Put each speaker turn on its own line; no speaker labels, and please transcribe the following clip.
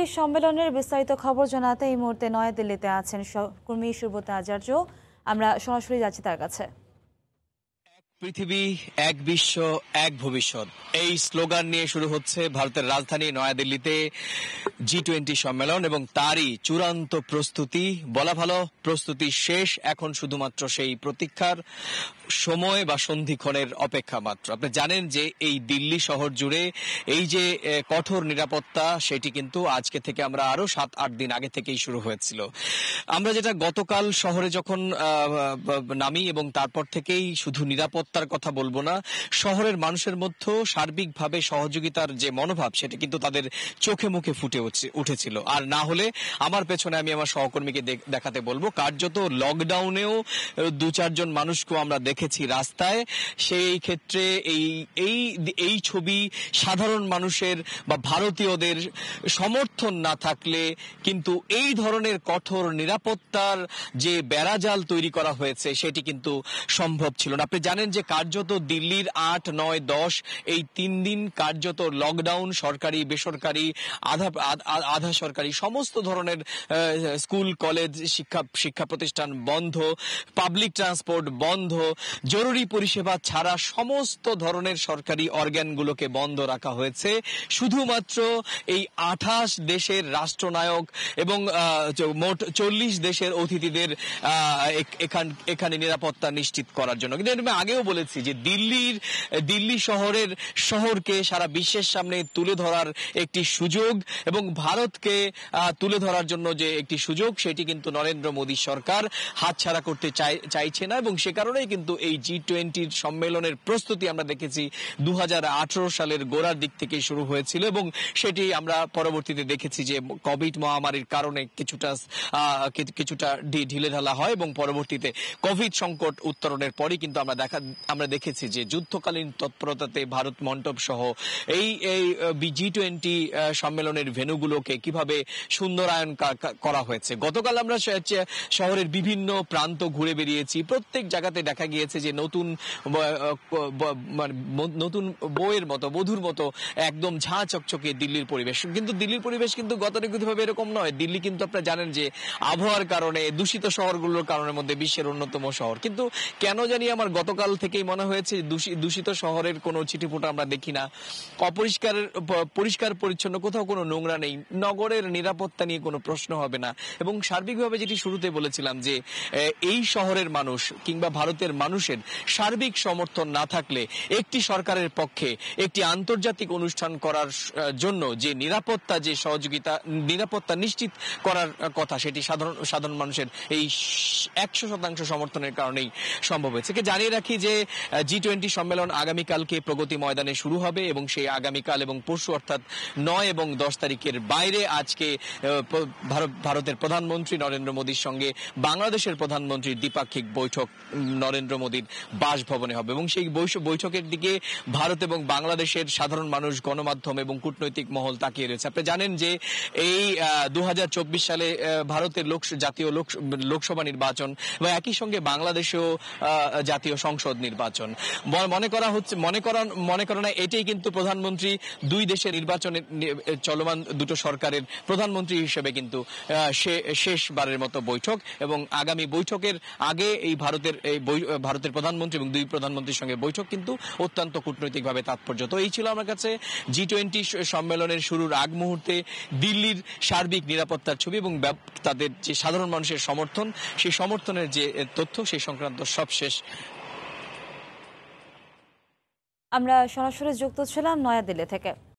সম্মেলনের বিস্তারিত খবর জানাতে এই মুহূর্তে নয়াদিল্লিতে আছেন সহকর্মী সুব্রত আচার্য। আমরা সরাসরি যাচ্ছি তার কাছে।
পৃথিবী এক বিশ্ব এক ভবিষ্যৎ, এই স্লোগান নিয়ে শুরু হচ্ছে ভারতের রাজধানী নয়াদিল্লিতে G20 সম্মেলন এবং তারই চূড়ান্ত প্রস্তুতি, বলা ভালো প্রস্তুতি শেষ। এখন শুধুমাত্র সেই প্রতীক্ষার সময় বা সন্ধিক্ষণের অপেক্ষা মাত্র। আপনি জানেন যে এই দিল্লি শহর জুড়ে এই যে কঠোর নিরাপত্তা, সেটি কিন্তু আজকে থেকে আমরা আরো 7-8 দিন আগে থেকেই শুরু হয়েছিল। আমরা যেটা গতকাল শহরে যখন নামি এবং তারপর থেকেই শুধু নিরাপত্তার কথা বলবো না, শহরের মানুষের মধ্যে সার্বিকভাবে সহযোগিতার যে মনোভাব, সেটা কিন্তু তাদের চোখে মুখে ফুটে উঠেছিল। আর না হলে আমার পেছনে আমি আমার সহকর্মীকে দেখাতে বলবো, কার্যত লকডাউনেও 2-4 জন মানুষকেও আমরা দেখেছি রাস্তায়। সেই ক্ষেত্রে এই ছবি সাধারণ মানুষের বা ভারতীয়দের সমর্থন না থাকলে কিন্তু এই ধরনের কঠোর নিরাপত্তার যে বেড়াজাল তৈরি করা হয়েছে সেটি কিন্তু সম্ভব ছিল না। আপনি জানেন যে কার্যত দিল্লির 8, 9, 10 এই 3 দিন কার্যত লকডাউন, সরকারি বেসরকারি আধা সরকারি সমস্ত ধরনের স্কুল কলেজ শিক্ষা প্রতিষ্ঠান বন্ধ, পাবলিক ট্রান্সপোর্ট বন্ধ, জরুরি পরিষেবা ছাড়া সমস্ত ধরনের সরকারি অর্গানগুলোকে বন্ধ রাখা হয়েছে। শুধুমাত্র এই 28 দেশের রাষ্ট্রনায়ক এবং মোট 40 দেশের অতিথিদের এখানে নিরাপত্তা নিশ্চিত করার জন্য। কিন্তু আমি আগেও বলেছি যে দিল্লি শহরকে সারা বিশ্বের সামনে তুলে ধরার একটি সুযোগ এবং ভারতকে তুলে ধরার জন্য যে একটি সুযোগ, সেটি কিন্তু নরেন্দ্র মোদী সরকার হাতছাড়া করতে চাইছে না। এবং সে কারণেই কিন্তু এই G20 সম্মেলনের প্রস্তুতি আমরা দেখেছি 2018 সালের গোড়ার দিক থেকে শুরু হয়েছিল এবং সেটি আমরা পরবর্তীতে দেখেছি যে কোভিড মহামারীর কারণে কিছুটা ঢিলেঢালা হয় এবং পরবর্তীতে কোভিড সংকট উত্তরণের পরই কিন্তু আমরা দেখেছি যে যুদ্ধকালীন তৎপরতাতে ভারত মণ্ডপ সহ এই G20 সম্মেলনের ভেন্যুগুলোকে কিভাবে সুন্দরায়ন করা হয়েছে। গতকাল আমরা শহরের বিভিন্ন প্রান্ত ঘুরে বেরিয়েছি, প্রত্যেক জায়গাতে দেখা গিয়েছে যে নতুন বইয়ের মতো, বধুর মতো একদম ঝাঁ চকচকে দিল্লির পরিবেশ। কিন্তু দিল্লির পরিবেশ কিন্তু গতানুগতিকভাবে এরকম নয়। দিল্লি কিন্তু আপনারা জানেন যে আবহাওয়ার কারণে, দূষিত শহরগুলোর কারণের মধ্যে বিশ্বের অন্যতম শহর। কিন্তু কেন জানি আমার গতকাল থেকেই মনে হয়েছে দূষিত শহরের কোনো ছিটেফোঁটা আমরা দেখি না, পরিষ্কার পরিচ্ছন্ন, কোথাও কোনো নোংরা নেই, নগরের নিরাপত্তা নিয়ে কোনো প্রশ্ন হবে না। এবং সার্বিকভাবে যেটি শুরুতে বলেছিলাম যে এই শহরের মানুষ কিংবা ভারতের মানুষের সার্বিক সমর্থন না থাকলে একটি সরকারের পক্ষে একটি আন্তর্জাতিক অনুষ্ঠান করার জন্য যে নিরাপত্তা, যে সহযোগিতা, নিরাপত্তা নিশ্চিত করার কথা, সেটি সাধারণ মানুষের এই 100% সমর্থনের কারণেই সম্ভব হয়েছে। জানিয়ে রাখি যে G20 সম্মেলন আগামীকালকে প্রগতি ময়দানে শুরু হবে এবং সেই আগামীকাল এবং পরশু অর্থাৎ 9 এবং 10 তারিখের বাইরে আজকে ভারতের প্রধানমন্ত্রী নরেন্দ্র মোদীর সঙ্গে বাংলাদেশের প্রধানমন্ত্রীর দ্বিপাক্ষিক বৈঠক নরেন্দ্র মোদীর বাসভবনে হবে এবং সেই বৈঠকের দিকে ভারত এবং বাংলাদেশের সাধারণ মানুষ, গণমাধ্যম এবং কূটনৈতিক মহল তাকিয়ে রয়েছে। আপনি জানেন যে এই 2024 সালে ভারতের জাতীয় লোকসভা নির্বাচন এবং একই সঙ্গে বাংলাদেশেও জাতীয় সংসদ নির্বাচন মনে করা এটাই কিন্তু প্রধানমন্ত্রী দুই দেশের নির্বাচনের চলমান দুটো সরকারের প্রধানমন্ত্রী হিসেবে কিন্তু শেষবারের মতো বৈঠক এবং আগামী বৈঠকের আগে এই ভারতের প্রধানমন্ত্রী এবং দুই প্রধানমন্ত্রীর সঙ্গে বৈঠক কিন্তু অত্যন্ত কূটনৈতিকভাবে তাৎপর্য। তো এই ছিল আমার কাছে G20 সম্মেলনের শুরুর আগ মুহূর্তে দিল্লির সার্বিক নিরাপত্তার ছবি এবং তাদের যে সাধারণ মানুষের সমর্থন, সেই সমর্থনের যে তথ্য, সেই সংক্রান্ত সবশেষ।
আমরা সরাসরি যুক্ত ছিলাম নয়াদিল্লি থেকে।